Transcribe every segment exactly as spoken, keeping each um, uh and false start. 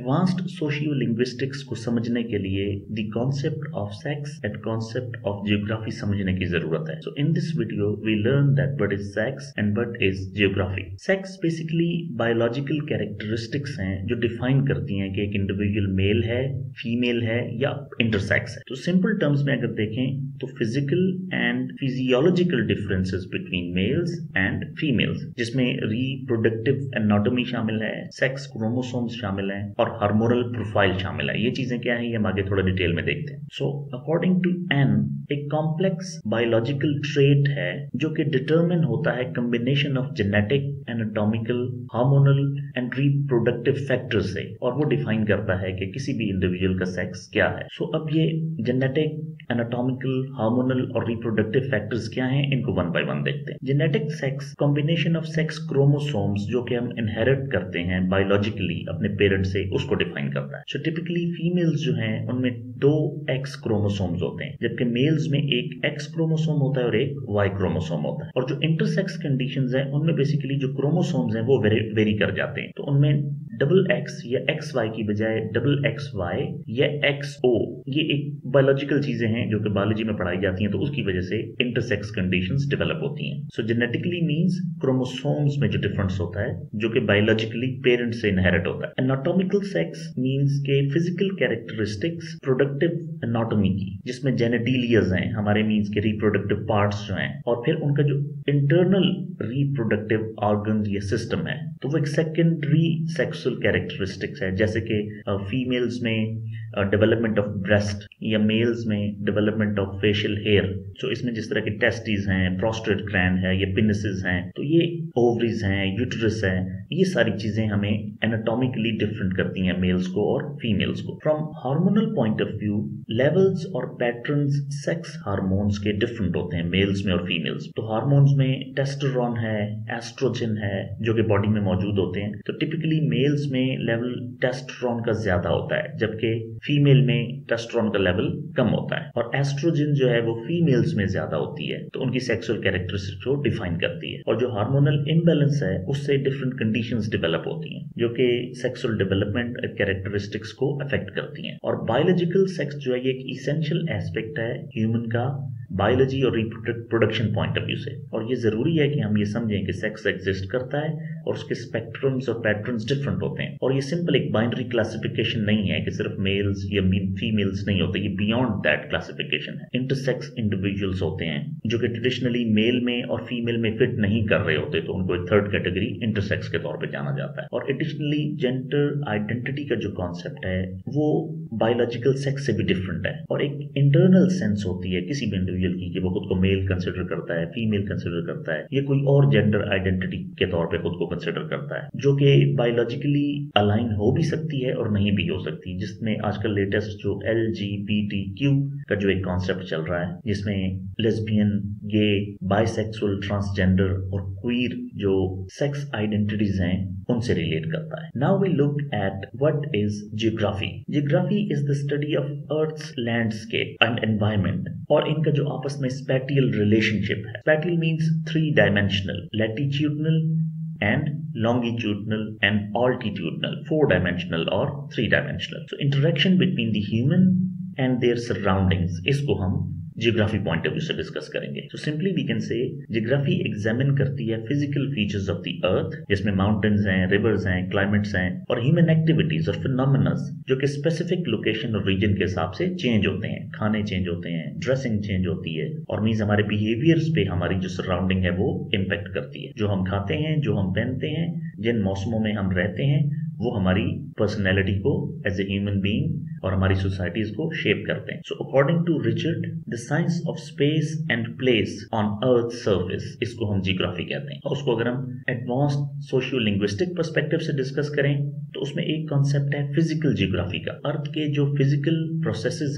Advanced socio linguistics को समझने के लिए the concept of sex and concept of geography समझने की जरूरत है। So in this video we learn that what is sex and what is geography. Sex basically biological characteristics हैं जो डिफाइन करती हैं कि एक इंडिविजुअल मेल है, फीमेल है या इंटरसेक्स है। तो सिंपल टर्म्स में अगर देखें तो physical and physiological differences between males and females, जिसमें रिप्रोडक्टिव एनाटॉमी शामिल है, सेक्स क्रोमोसोम्स शामिल हैं और हार्मोनल प्रोफाइल शामिल है। ये चीजें क्या है ये हम आगे थोड़ा डिटेल में देखते हैं। सो अकॉर्डिंग टू एन, एक कॉम्प्लेक्स बायोलॉजिकल ट्रेट है जो कि डिटरमिन होता है combination of genetic, anatomical, hormonal and reproductive factors से, और वो डिफाइन करता है कि किसी भी इंडिविजुअल का सेक्स क्या है। सो so, अब ये जेनेटिक, एनाटॉमिकल, हार्मोनल और रिप्रोडक्टिव फैक्टर्स क्या हैं, इनको वन बाय वन देखते हैं। Genetic sex combination of sex chromosomes जो कि हम इनहेरिट करते हैं बायोलॉजिकली अपने पेरेंट्स से, उसको डिफाइन करता है। सो टिपिकली फीमेल्स जो हैं उनमें दो एक्स क्रोमोसोम्स होते हैं, जबकि मेल्स में एक एक्स क्रोमोसोम होता है और एक वाई क्रोमोसोम होता है। और जो इंटरसेक्स कंडीशंस हैं उनमें बेसिकली जो क्रोमोसोम्स हैं वो वेरी वेरी कर जाते हैं। तो उनमें डबल एक्स या एक्स वाई की बजाय डबल एक्स वाई या एक्स ओ, ये एक बायोलॉजिकल चीजें हैं जो कि बायोलॉजी में पढ़ाई जाती हैं, तो उसकी वजह से इंटरसेक्स कंडीशंस डेवलप होती हैं। सो जेनेटिकली मींस क्रोमोसोम्स में जो डिफरेंस होता है जो कि बायोलॉजिकली पेरेंट्स से इनहेरिट होता है। एनाटॉमिकल सेक्स मींस के फिजिकल कैरेक्टरिस्टिक्स प्रोडक्टिव एनाटॉमी की, जिसमें जेनेटिलियस हैं हमारे मींस के रिप्रोडक्टिव पार्ट्स जो हैं, और फिर उनका जो इंटरनल रिप्रोडक्टिव ऑर्गन या सिस्टम है, तो वो एक सेकेंडरी सेक्सुअल कैरेक्टरिस्टिक्स है, जैसे कि फीमेल्स में डेवलपमेंट ऑफ ब्रेस्ट या मेल्स में development of facial hair. So इसमें जिस तरह के टेस्टिस हैं, प्रोस्टेट ग्लैंड है, ये पेनिसेस हैं, तो ये ओवरीज हैं, यूट्रस है, ये सारी चीजें हमें एनाटॉमिकली डिफरेंट करती हैं मेल्स को और फीमेल्स को। From hormonal point of view, levels और पैटर्न्स सेक्स हार्मोन्स के डिफरेंट होते हैं मेल्स में और फीमेल्स। तो हार्मोन्स में टेस्टोस्टेरोन है, एस्ट्रोजन है, जो कि बॉडी में मौजूद होते हैं। तो टिपिकली मेल्स में लेवल टेस्टोस्टेरोन का ज्यादा होता है, जबकि फीमेल में टेस्टोस्टेरोन का लेवल कम होता है। और एस्ट्रोजन जो है वो फीमेल्स में ज्यादा होती है, तो उनकी सेक्सुअल कैरेक्टरिस्टिक्स को डिफाइन करती है। और जो हार्मोनल इम्बैलेंस है उससे डिफरेंट कंडीशंस डेवलप होती हैं जो कि सेक्सुअल डेवलपमेंट कैरेक्टरिस्टिक्स को अफेक्ट करती हैं। और बायोलॉजिकल सेक्स जो है ये एक इसेंशियल एस्पेक्ट है ह्यूमन का बायोलॉजी और रिप्रोडक्शन पॉइंट ऑफ व्यू से। और ये जरूरी है कि हम ये समझें कि सेक्स एग्जिस्ट करता है और उसके स्पेक्ट्रम्स और पैटर्न्स डिफरेंट होते हैं। और ये सिंपल एक बाइनरी क्लासिफिकेशन नहीं है कि सिर्फ मेल्स या फीमेल्स नहीं होते, ये बियॉन्ड दैट क्लासिफिकेशन है। इंटरसेक्स इंडिविजुअल्स होते हैं जो कि ट्रेडिशनली मेल में और फीमेल में फिट नहीं कर रहे होते, तो उनको एक थर्ड कैटेगरी इंटरसेक्स के तौर पे जाना जाता है। और एडिशनली जेंडर आइडेंटिटी का जो कॉन्सेप्ट है वो बायोलॉजिकल सेक्स से भी डिफरेंट है। और एक इंटरनल सेंस होती है किसी भी इंडिविजुअल की कि वो खुद को मेल कंसिडर करता है, फीमेल कंसिडर करता है, ये कोई और जेंडर आइडेंटिटी के तौर पे खुद को कंसिडर करता है, जो कि बायोलॉजिकली अलाइन हो भी सकती है और नहीं भी हो सकती। जिसमें आजकल लेटेस्ट जो L G B T Q का जो एक कॉन्सेप्ट चल रहा है, जिसमें लेस्बियन, गे, बाइसेक्सुअल, ट्रांसजेंडर और क्वीर जो सेक्स आइडेंटिटीज हैं उनसे रिलेट करता है। Now we look at what is geography. Geography is the study of earth's landscape and environment, और इनका जो आपस में स्पैटियल रिलेशनशिप है। Spatial means three dimensional, latitudinal and longitudinal and altitudinal, four dimensional or three dimensional. So interaction between the human and their surroundings, इसको हम geography point of view से discuss करेंगे। So simply we can say geography examine करती है physical features of the earth, जिसमें mountains हैं, reverse हैं, climates हैं, और ह्यूमन एक्टिविटीज और फिनोमेनास जो कि स्पेसिफिक लोकेशन और रीजन के हिसाब से चेंज होते हैं। खाने चेंज होते हैं, ड्रेसिंग चेंज होती है, और मींस हमारे बिहेवियर्स पे हमारी जो सराउंडिंग है वो इम्पेक्ट करती है। जो हम खाते हैं, जो हम पहनते हैं, जिन मौसमों में हम रहते हैं, वो हमारी पर्सनैलिटी को एज ए ह्यूमन बीइंग और हमारी सोसाइटीज को शेप करते हैं। So according to Richard, the science of space and place on earth surface, इसको हम जियोग्राफी कहते हैं। और उसको अगर हम एडवांस्ड सोशियो लिंग्विस्टिक पर्सपेक्टिव से डिस्कस करें तो उसमें एक कॉन्सेप्ट है फिजिकल जियोग्राफी का। अर्थ के जो फिजिकल प्रोसेसेस हैं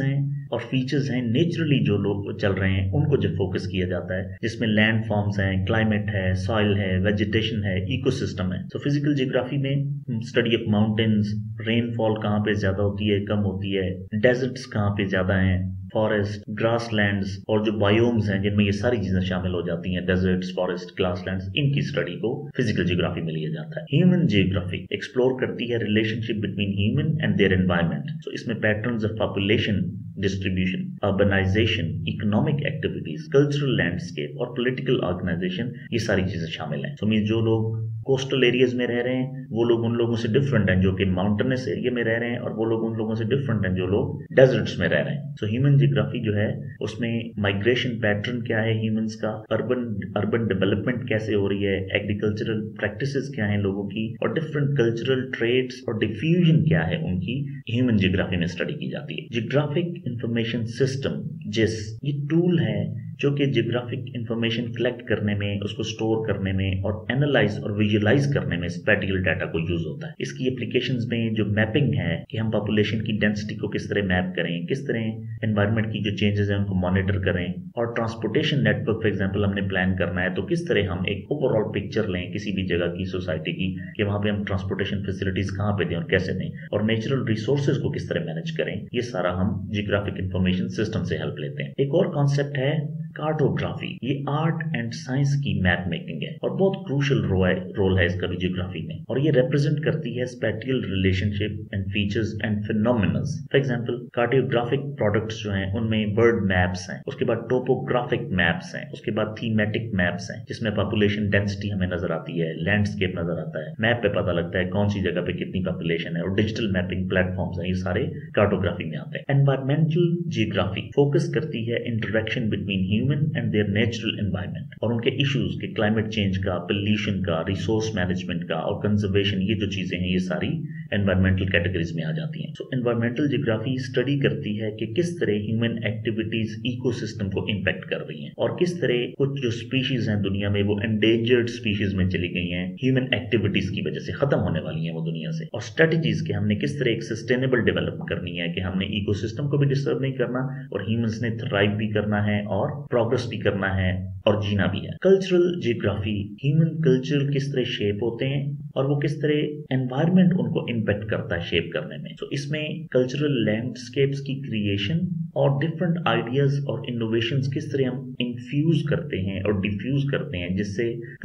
और फीचर्स हैं नेचुरली जो लोग चल रहे हैं उनको जब फोकस किया जाता है, जिसमें लैंड फॉर्म्स हैं, क्लाइमेट है, सॉइल है, वेजिटेशन है, इकोसिस्टम है। सो फिजिकल जियोग्राफी में स्टडी ऑफ माउंटेन्स, रेनफॉल कहाँ पे ज्यादा होती है, कम होती है, डेजर्ट्स कहाँ पे ज्यादा हैं, फॉरेस्ट, ग्रासलैंड्स और जो बायोम्स हैं जिनमें ये सारी चीजें शामिल हो जाती हैं, डेजर्ट्स, फॉरेस्ट, ग्रासलैंड्स, इनकी स्टडी को फिजिकल जियोग्राफी में लिया जाता है। ह्यूमन जियोग्राफी एक्सप्लोर करती है relationship between human and their environment. So इसमें patterns of population distribution, urbanization, economic activities, cultural landscape और पॉलिटिकल ऑर्गेनाइजेशन, ये सारी चीजें शामिल हैं। सो मीन जो लोग कोस्टल एरियाज में रह रहे हैं वो लोग उन लोगों से डिफरेंट हैं जो कि माउंटेनस एरिया में रह रहे हैं, और वो लोग उन लोगों से डिफरेंट हैं जो लोग डेजर्ट्स में रह रहे हैं। सो ह्यूमन जियोग्राफी जो है उसमें माइग्रेशन पैटर्न क्या है ह्यूमंस का, अर्बन अर्बन डेवलपमेंट कैसे हो रही है, एग्रीकल्चरल प्रैक्टिसेस क्या है लोगों की, और डिफरेंट कल्चरल ट्रेड्स और डिफ्यूजन क्या है उनकी, ह्यूमन जियोग्राफी में स्टडी की जाती है। जियोग्राफिक इंफॉर्मेशन सिस्टम जिस ये टूल है जो कि जियोग्राफिक इंफॉर्मेशन कलेक्ट करने में, उसको स्टोर करने में और एनालाइज और विजुअलाइज करने में स्पैटियल डाटा को यूज होता है। इसकी एप्लीकेशंस में जो मैपिंग है कि हम पॉपुलेशन की डेंसिटी को किस तरह मैप करें, किस तरह एनवायरनमेंट की जो चेंजेस हैं उनको मॉनिटर करें, और ट्रांसपोर्टेशन नेटवर्क फॉर एग्जांपल हमने प्लान करना है तो किस तरह हम एक ओवरऑल पिक्चर लें किसी भी जगह की सोसाइटी की कि वहां पे हम ट्रांसपोर्टेशन फैसिलिटीज कहाँ पे दें और कैसे दें, और नेचुरल रिसोर्सेज को किस तरह मैनेज करें। ये सारा हम जियोग्राफिक इंफॉर्मेशन सिस्टम से हेल्प लेते हैं। एक और कॉन्सेप्ट है कार्टोग्राफी। ये आर्ट एंड साइंस की मैप मेकिंग है और बहुत क्रूशियल रोल है इसका भी जियोग्राफी में, और ये रिप्रेजेंट करती है spatial relationship and features and phenomenals. For example cartographic products जो हैं उनमें बर्ड मैप्स हैं, उसके बाद टोपोग्राफिक मैप्स हैं, उसके बाद थीमेटिक मैप्स हैं जिसमें पॉपुलेशन डेंसिटी हमें नजर आती है, लैंडस्केप नजर आता है, मैप पे पता लगता है कौन सी जगह पे कितनी पॉपुलेशन है, और डिजिटल मैपिंग प्लेटफॉर्म्स हैं, ये सारे कार्टोग्राफी में आते हैं। एनवायरमेंटल जियोग्राफी फोकस करती है interaction between human and their natural environment और उनके इश्यूज के, क्लाइमेट चेंज का, पोल्यूशन का, रिसोर्स मैनेजमेंट का और कंजर्वेशन, ये जो चीजें हैं ये सारी एनवायरमेंटल कैटेगरीज में आ जाती हैं। सो एनवायरमेंटल जियोग्राफी स्टडी करती है कि किस तरह ह्यूमन एक्टिविटीज इकोसिस्टम को इंपैक्ट कर रही हैं और किस तरह कुछ जो स्पीशीज हैं दुनिया में वो एंडेंजर्ड स्पीशीज में चली गई हैं, ह्यूमन एक्टिविटीज की वजह से खत्म होने वाली हैं वो दुनिया से, और स्ट्रेटेजीज के हमने किस तरह एक सस्टेनेबल डेवलपमेंट करनी है कि हमने इकोसिस्टम को भी डिस्टर्ब नहीं करना और ह्यूमंस ने थ्राइव भी करना है और प्रोग्रेस भी करना है और जीना भी है। कल्चरल जियोग्राफी, ह्यूमन कल्चर किस तरह शेप होते हैं और वो किस तरह एनवायरनमेंट उनको इंपैक्ट करता है शेप करने में। तो इसमें कल्चरल लैंडस्केप्स की क्रिएशन और डिफरेंट आइडियाज और इनोवेशंस किस तरह हम इंफ्यूज करते हैं और डिफ्यूज करते हैं जिससे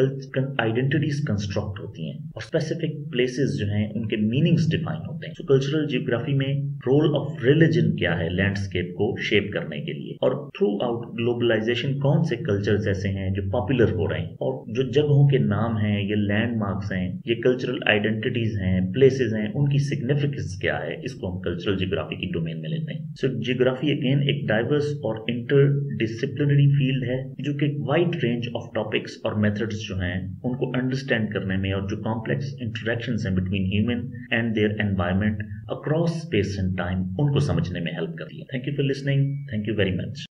आइडेंटिटीज कंस्ट्रक्ट होती हैं और स्पेसिफिक प्लेसेस जो हैं उनके मीनिंग्स डिफाइन होते हैं। तो कल्चरल जियोग्राफी में रोल ऑफ रिलीजन क्या है लैंडस्केप को शेप करने के लिए, और थ्रू आउट ग्लोबलाइजेशन कौन से कल्चर्स ऐसे हैं जो पॉपुलर हो रहे हैं, और जो जगहों के नाम हैं, ये लैंडमार्क्स हैं, ये कल्चरल आइडेंटिटीज हैं, प्लेसेस हैं, उनकी सिग्निफिकेंस क्या है, इसको हम कल्चरल जियोग्राफी की डोमेन में लेते हैं। सो जियोग्राफी अगेन एक डाइवर्स और इंटरडिसिप्लिनरी फील्ड है जो कि वाइड रेंज ऑफ टॉपिक्स और मेथड्स जो हैं उनको अंडरस्टैंड करने में और जो कॉम्प्लेक्स इंटरेक्शंस हैं between human and their environment across space and time उनको समझने में हेल्प करती है। Thank you for listening, thank you very much.